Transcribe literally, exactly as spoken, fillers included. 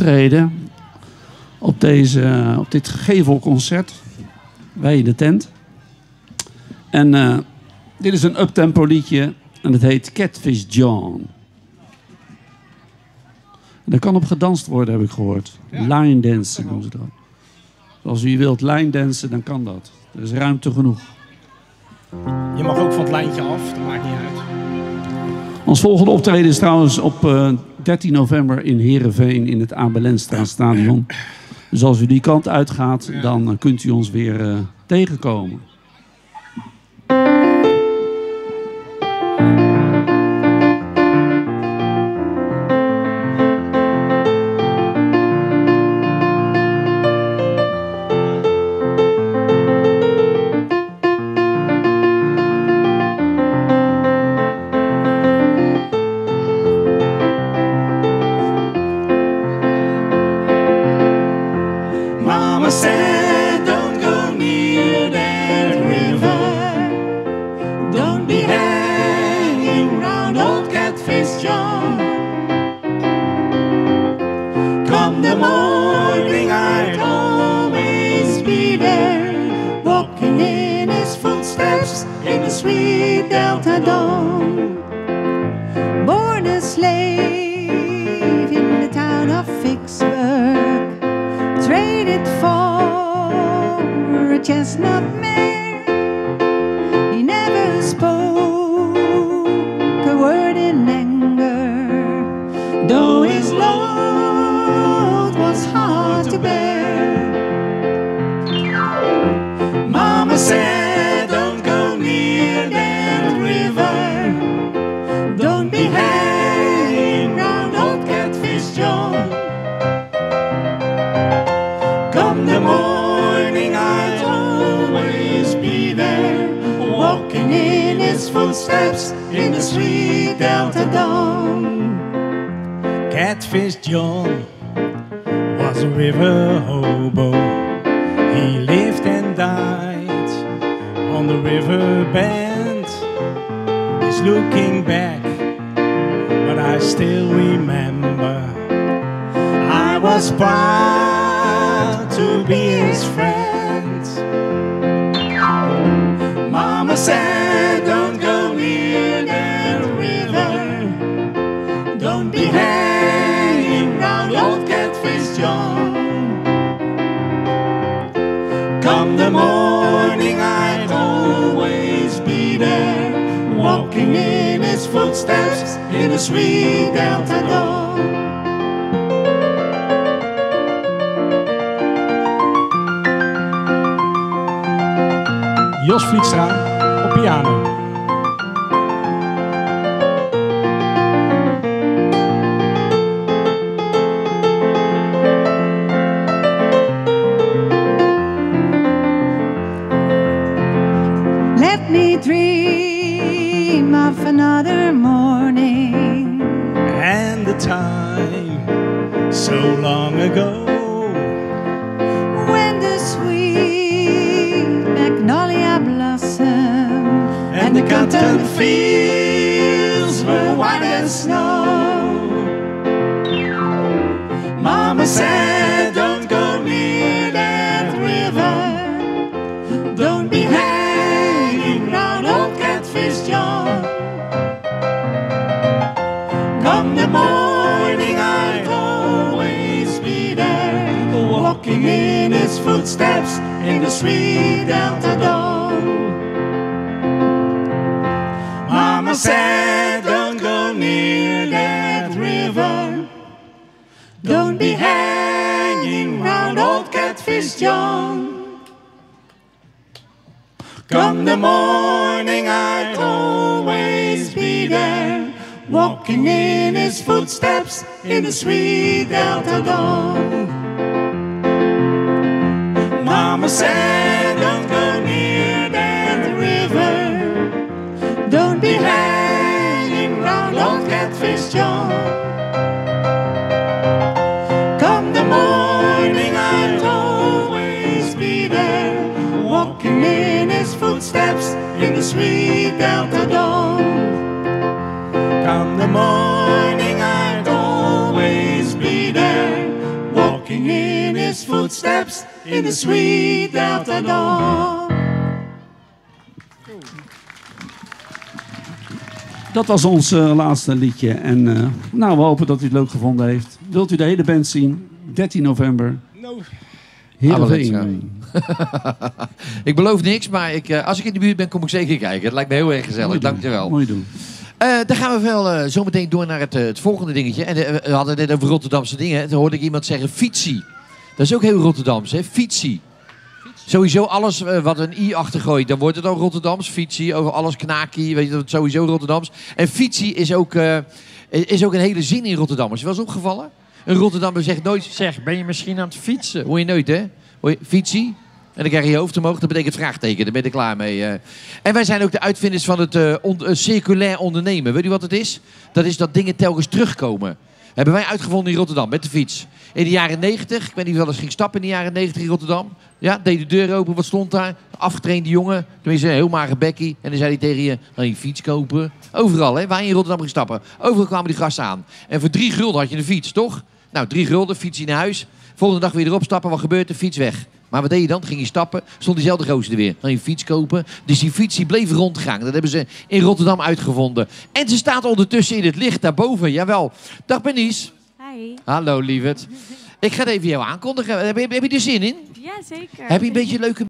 optreden op, deze, op dit gevelconcert bij de tent. En uh, dit is een uptempo liedje en het heet Catfish John. En daar kan op gedanst worden, heb ik gehoord. Ja. Line dansen doen ze dat. Als u wilt line dansen, dan kan dat. Er is ruimte genoeg. Je mag ook van het lijntje af, dat maakt niet uit. Ons volgende optreden is trouwens op uh, dertien november in Heerenveen in het Abelenstra Stadion. Dus als u die kant uitgaat, ja. dan uh, kunt u ons weer uh, tegenkomen. Catfish John was a river hobo. He lived and died on the river bend. He's looking back, but I still remember I was proud to be his friend. Mama said, don't go near that river. Don't be hanging round old Catfish John. Come the morning, I'd always be there, walking in his footsteps in the sweet Delta dawn. Jos Vlietstra op piano. Let me dream of another morning and the time so long ago when the sweet magnolia blossomed and the cotton fields were white as snow. Mama said, don't go near that river. Don't be hanging round old Catfish John. Come the morning, I'd always be there, walking in his footsteps in the sweet Delta dawn. Mama said, don't go near that river. Don't be hanging round old Catfish John. Come the morning, I'd always be there, walking in his footsteps in the sweet Delta dawn. Mama said, don't go near that river. Don't be hanging round old Catfish John. Come the morning, I'd always be there, walking in his footsteps in the sweet Delta dawn. Come the morning, I'd always be there, walking in his footsteps in the sweet Delta dawn. Dat was ons uh, laatste liedje. En uh, nou, we hopen dat u het leuk gevonden heeft. Wilt u de hele band zien? dertien november. No. Heerenveen. Ik beloof niks, maar ik, uh, als ik in de buurt ben, kom ik zeker kijken. Het lijkt me heel erg gezellig. Dankjewel. Mooi doen. Uh, dan gaan we wel uh, zo meteen door naar het, uh, het volgende dingetje. En uh, we hadden het net over Rotterdamse dingen. Toen hoorde ik iemand zeggen fietsie. Dat is ook heel Rotterdams, hè? Fietsie. Sowieso alles uh, wat een i achtergooit, dan wordt het al Rotterdams. Fietsie, over alles knakie, weet je, dat is sowieso Rotterdams. En fietsie is ook, uh, is ook een hele zin in Rotterdam. Is je wel eens opgevallen? Een Rotterdammer zegt nooit, zeg, ben je misschien aan het fietsen? Hoor je nooit, hè? Hoor je, fietsie? En dan krijg je je hoofd omhoog, dat betekent vraagteken. Daar ben je er klaar mee. Uh. En wij zijn ook de uitvinders van het uh, on- uh, circulair ondernemen. Weet u wat het is? Dat is dat dingen telkens terugkomen. Hebben wij uitgevonden in Rotterdam met de fiets. In de jaren negentig, ik weet niet of je wel eens ging stappen in de jaren negentig in Rotterdam. Ja, deed de deur open, wat stond daar? Afgetrainde jongen, tenminste een heel mager bekkie. En dan zei hij tegen je, dan je fiets kopen. Overal, hè, waar je in Rotterdam ging stappen. Overal kwamen die gasten aan. En voor drie gulden had je een fiets, toch? Nou, drie gulden, fiets je naar huis. Volgende dag weer erop stappen, wat gebeurt er? Fiets weg. Maar wat deed je dan? Ging je stappen, stond diezelfde gozer er weer. Dan je fiets kopen. Dus die fiets die bleef rondgaan. Dat hebben ze in Rotterdam uitgevonden. En ze staat ondertussen in het licht daarboven. Jawel. Dag Bernice. Hi. Hallo lieverd. Ik ga het even jou aankondigen. Heb je, heb je er zin in? Ja, zeker. Heb je een beetje leuke